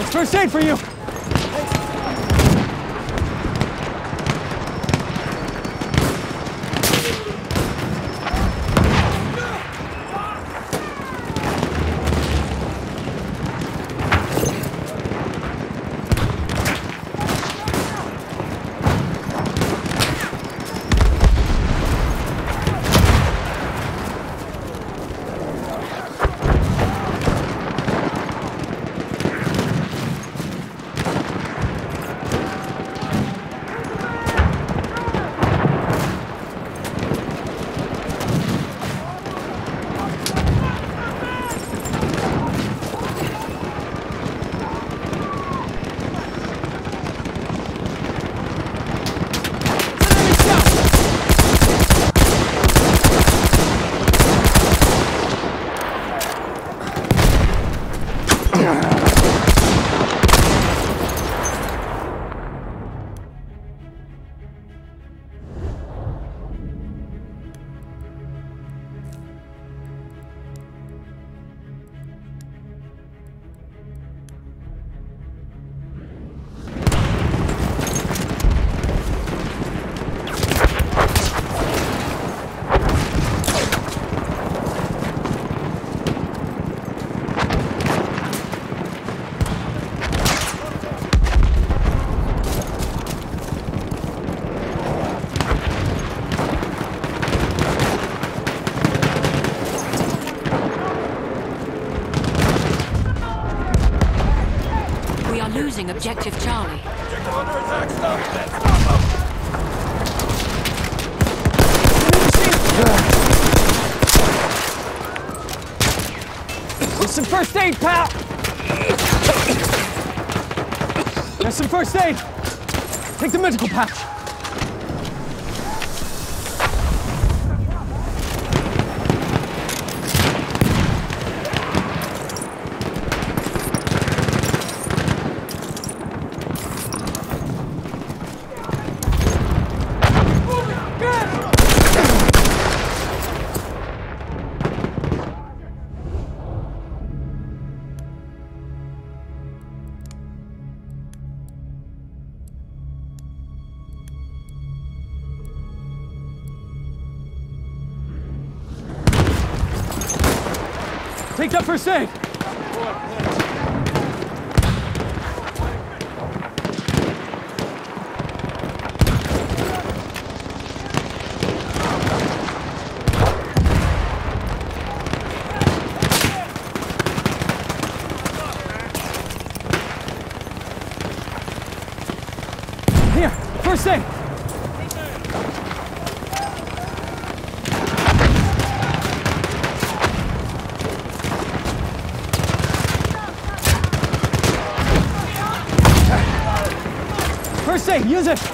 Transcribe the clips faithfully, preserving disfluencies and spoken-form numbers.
First aid for you! Losing objective Charlie. Objective under attack, stop! Stop them! There's some first aid, pal! There's some first aid! Take the medical patch! Take that first aid! Here, first aid! First aid, use it!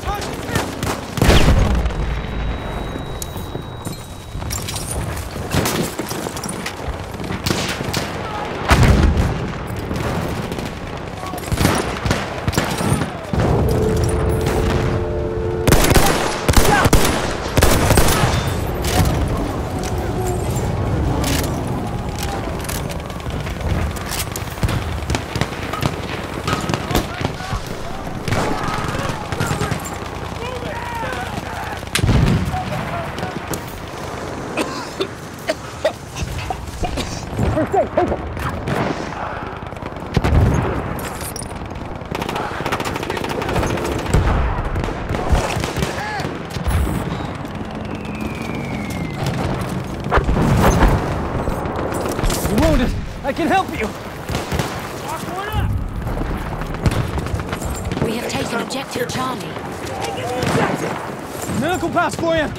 First aid, take it! You're wounded. I can help you. We have taken objective Charlie. Medical pass for you.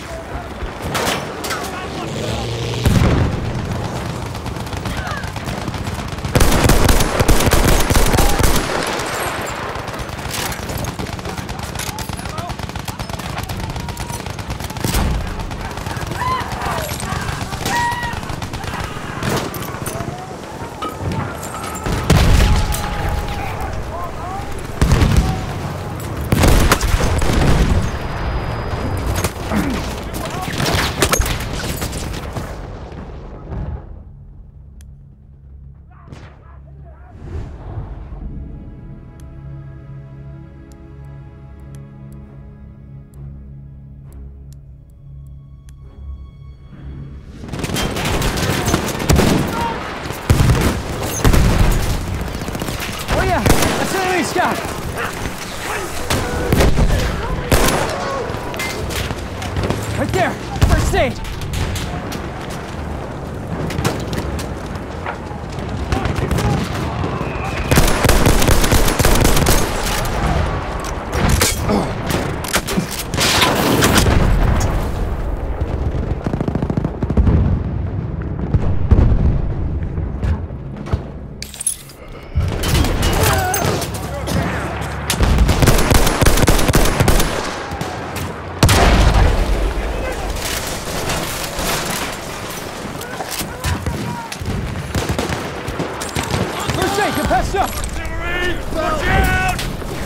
aid, get past up! Artillery! Watch out!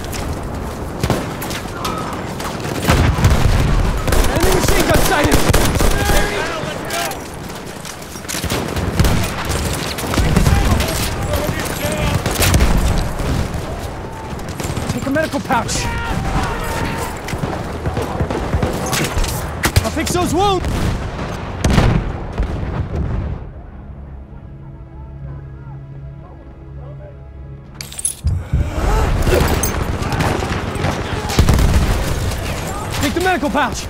Enemy machine gun sighted! Now, let's go! Take a medical pouch. I'll fix those wounds! Take the medical pouch!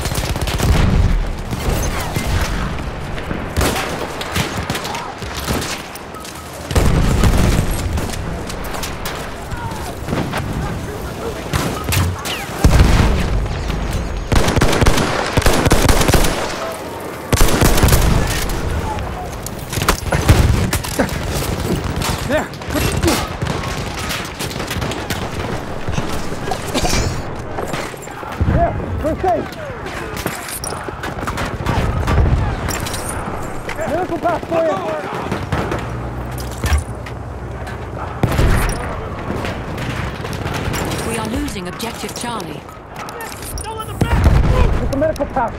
There! There! First aid! Medical pass for you! We are losing objective Charlie. Get the medical pouch!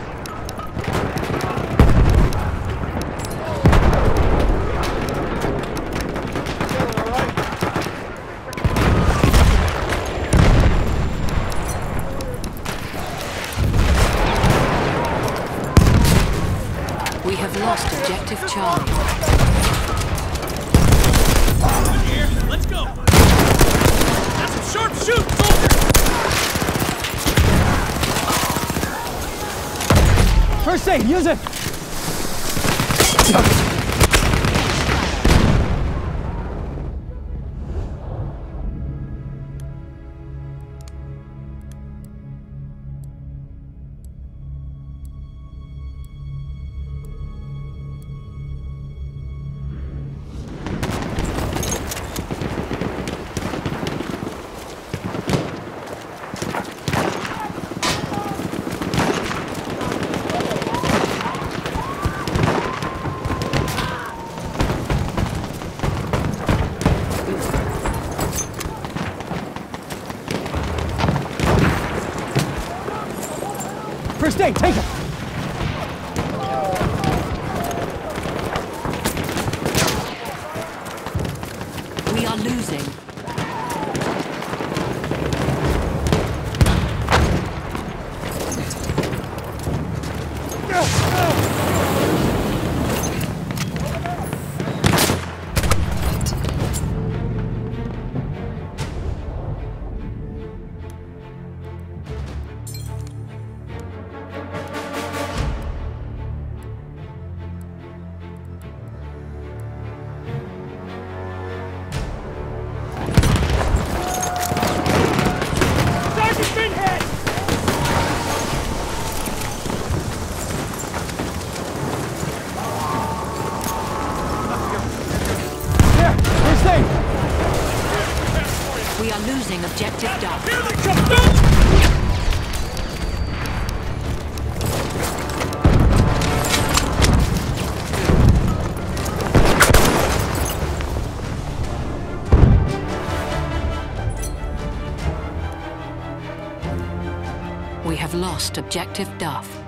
We have lost objective Charlie. Here, let's go! That's some sharp shoot, soldier! First aid, use it! First aid, take it! We are losing. Sergeant's been hit! There! First aid! We are losing objective Duff. Here they come! Don't! We have lost objective Duff.